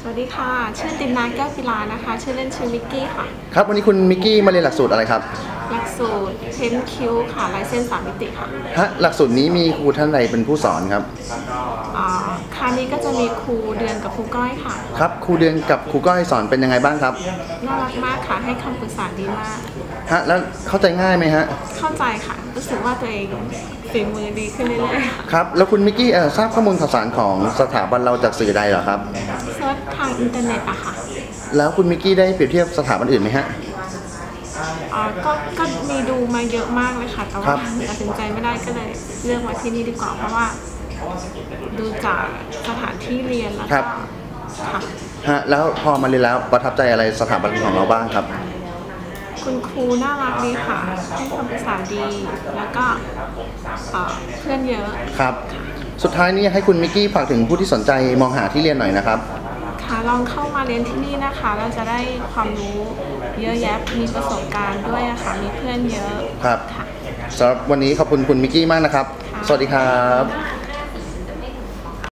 วัสดีค่ะชื่อตินาแก้วกีฬานะคะชื่อเล่นชื่อมิกกี้ค่ะครับวันนี้คุณมิกกี้มาเรียนหลักสูตรอะไรครับหลักสูตรเทนคิวค่ะลายเส้น3 มิติค่ะฮะหลักสูตรนี้มีครูท่านใดเป็นผู้สอนครับคราวนี้ก็จะมีครูเดือนกับครูก้อยค่ะครับครูเดือนกับครูก้อยสอนเป็นยังไงบ้างครับน่ารักมากค่ะให้คำปรึกษาดีมากฮะแล้วเข้าใจง่ายไหมฮะเข้าใจค่ะรู้สึกว่าตัวเองฝีมือดีขึ้นเรื่อยๆครับแล้วคุณมิกกี้ทราบข้อมูลข่าวสารของสถาบันเราจากสื่อใดเหรอครับเซิร์ชทางอินเทอร์เน็ตอะค่ะแล้วคุณมิกกี้ได้เปรียบเทียบสถาบันอื่นไหมฮะก็มีดูมาเยอะมากเลยค่ะแต่ว่าตัดสินใจไม่ได้ก็เลยเลือกมาที่นี่ดีกว่าเพราะว่าดูจากสถานที่เรียนแล้วก็ค่ะฮะแล้วพอมาเรียนแล้วประทับใจอะไรสถาบันของเราบ้างครับคุณครูน่ารักดีค่ะให้คำปรึกษาดีแล้วก็เพื่อนเยอะครับสุดท้ายนี้ให้คุณมิกกี้ฝากถึงผู้ที่สนใจมองหาที่เรียนหน่อยนะครับค่ะลองเข้ามาเรียนที่นี่นะคะเราจะได้ความรู้เยอะแยะมีประสบการณ์ด้วยค่ะมีเพื่อนเยอะครับสำหรับวันนี้ขอบคุณคุณมิกกี้มากนะครับสวัสดีครับ